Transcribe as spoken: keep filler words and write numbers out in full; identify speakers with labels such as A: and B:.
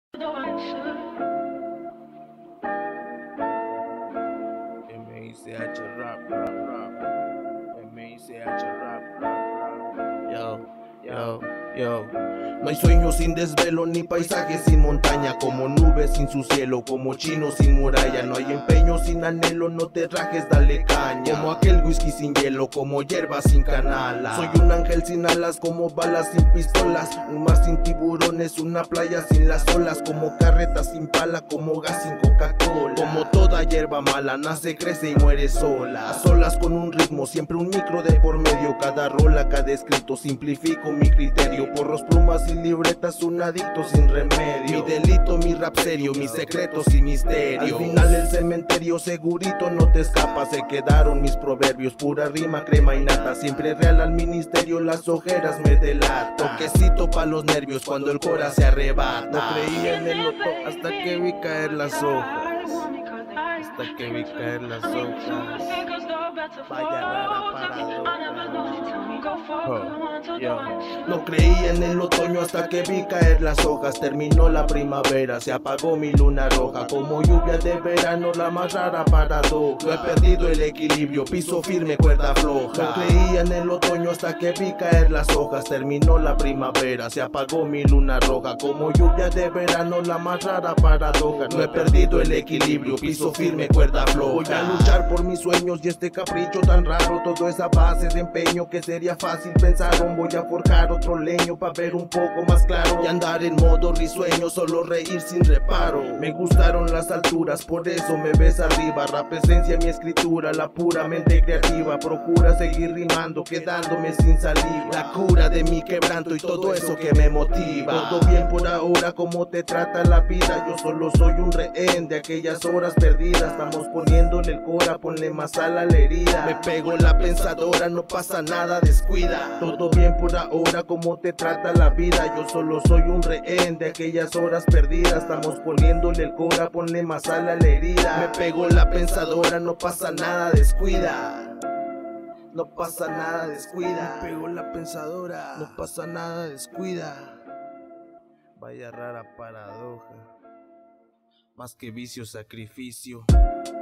A: M I C H rap, rap, rap. M I C H rap, rap, rap. Yo, yo, yo. No hay sueño sin desvelo, ni paisaje sin montaña, como nubes sin su cielo, como chino sin muralla. No hay empeño sin anhelo, no te rajes, dale caña. Como aquel whisky sin hielo, como hierba sin canala. Soy un ángel sin alas, como balas sin pistolas. Un mar sin tiburones, una playa sin las olas. Como carreta sin pala, como gas sin Coca-Cola. Como toda hierba mala, nace, crece y muere sola. A solas con un ritmo, siempre un micro de por medio. Cada rola, cada escrito, simplifico mi criterio. Porros, plumas y libretas, un adicto sin remedio. Mi delito, mi rap serio, mis secretos y misterios. Al final el cementerio segurito no te escapa. Se quedaron mis proverbios, pura rima, crema y nata. Siempre real al ministerio, las ojeras me delatan. Toquecito pa' los nervios cuando el cora se arrebata. No creía en el loto hasta que vi caer las hojas. Hasta que vi caer las hojas. Vaya rara paradoja. Oh, yo. No creía en el otoño hasta que vi caer las hojas. Terminó la primavera, se apagó mi luna roja. Como lluvia de verano, la más rara paradoja. No he perdido el equilibrio, piso firme, cuerda floja. No creía en el otoño hasta que vi caer las hojas. Terminó la primavera, se apagó mi luna roja. Como lluvia de verano, la más rara paradoja. No he perdido el equilibrio, piso firme, cuerda floja. Voy a luchar por mis sueños y este capricho tan raro. Todo es a base de empeño que sería fácil pensaron. Voy a forjar otro leño pa' ver un poco más claro y andar en modo risueño, solo reír sin reparo. Me gustaron las alturas, por eso me ves arriba. Rap esencia mi escritura, la puramente creativa. Procura seguir rimando, quedándome sin saliva. La cura de mi quebranto y todo eso que me motiva. Todo bien por ahora, como te trata la vida. Yo solo soy un rehén de aquellas horas perdidas. Estamos poniéndole el cora, ponle más sal a la herida. Me pego la pensadora, no pasa nada, descuida. Todo bien por ahora, como te trata la vida. Yo solo soy un rehén de aquellas horas perdidas. Estamos poniéndole el cora, ponle más sal a la herida. Me pego la pensadora, no pasa nada, descuida. No pasa nada, descuida. Me pego la pensadora, no pasa nada, descuida. Vaya rara paradoja. Más que vicio, sacrificio.